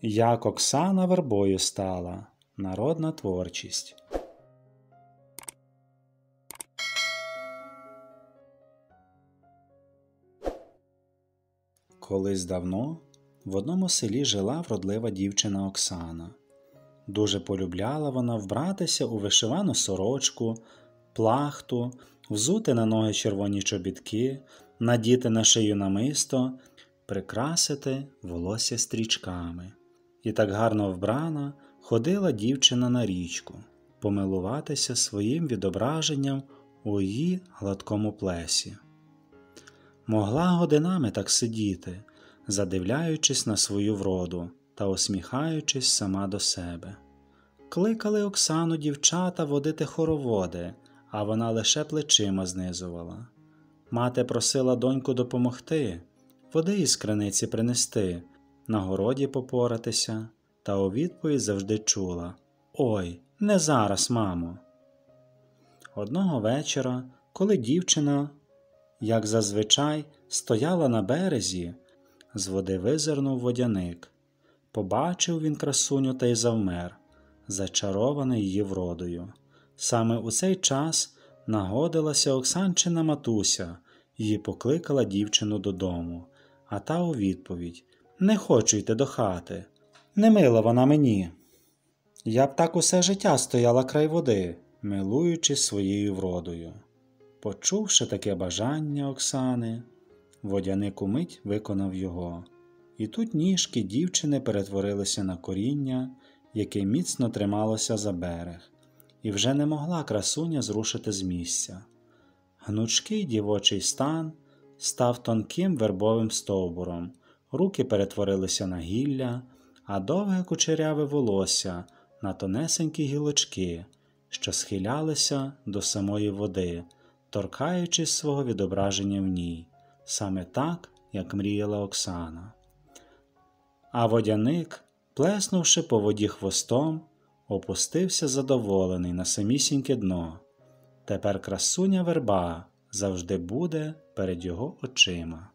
Як Оксана вербою стала. Народна творчість. Колись давно в одному селі жила вродлива дівчина Оксана. Дуже полюбляла вона вбратися у вишивану сорочку, плахту, взути на ноги червоні чобітки, надіти на шию намисто, прикрасити волосся стрічками. І так гарно вбрана ходила дівчина на річку, помилуватися своїм відображенням у її гладкому плесі. Могла годинами так сидіти, задивляючись на свою вроду та усміхаючись сама до себе. Кликали Оксану дівчата водити хороводи, а вона лише плечима знизувала. Мати просила доньку допомогти, води із криниці принести, на городі попоратися, та у відповідь завжди чула: «Ой, не зараз, мамо!» Одного вечора, коли дівчина, як зазвичай, стояла на березі, з води визирнув водяник. Побачив він красуню та й завмер, зачарований її вродою. Саме у цей час нагодилася Оксанчина матуся, її покликала дівчину додому, а та у відповідь: «Не хочу йти до хати, не мила вона мені. Я б так усе життя стояла край води, милуючись своєю вродою». Почувши таке бажання Оксани, водяник умить виконав його. І тут ніжки дівчини перетворилися на коріння, яке міцно трималося за берег, і вже не могла красуня зрушити з місця. Гнучкий дівочий стан став тонким вербовим стовбуром, руки перетворилися на гілля, а довге кучеряве волосся на тонесенькі гілочки, що схилялися до самої води, торкаючись свого відображення в ній, саме так, як мріяла Оксана. А водяник, плеснувши по воді хвостом, опустився задоволений на самісіньке дно. Тепер красуня верба завжди буде перед його очима.